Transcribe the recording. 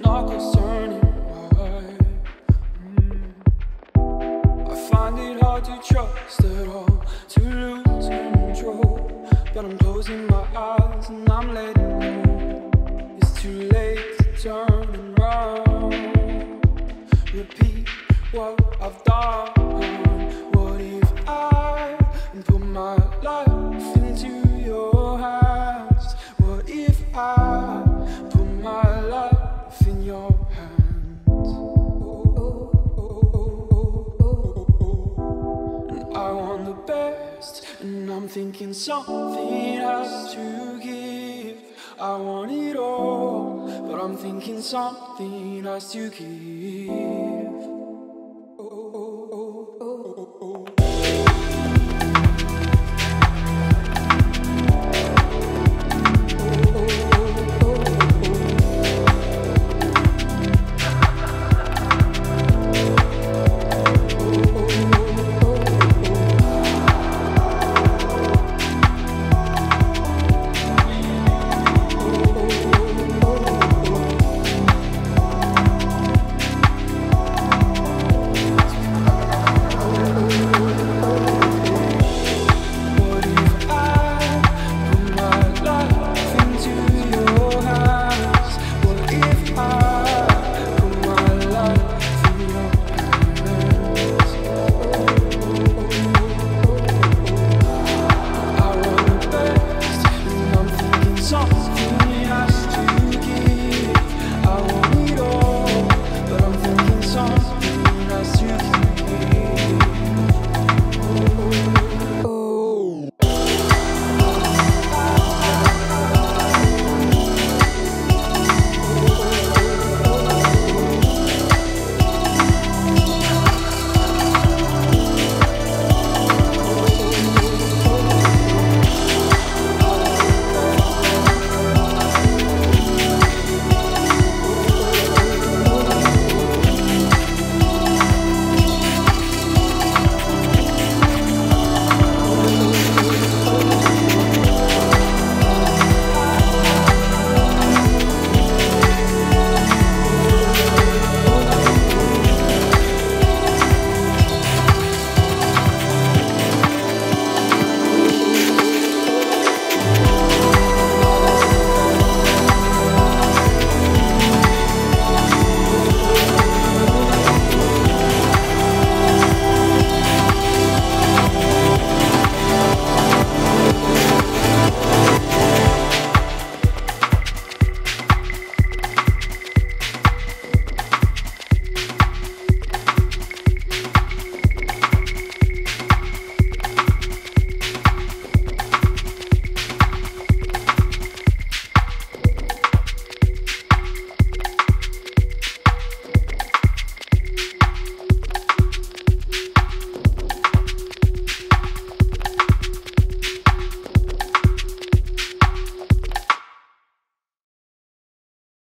knuckles turning white. I find it hard to trust at all, to lose control. But I'm closing my eyes and I'm letting go. It's too late to turn and run. Repeat what I've done. What if I put my life into your hands? What if I put my life in your hands? And I want the best, and I'm thinking something has to give. I want it all, but I'm thinking something has to give.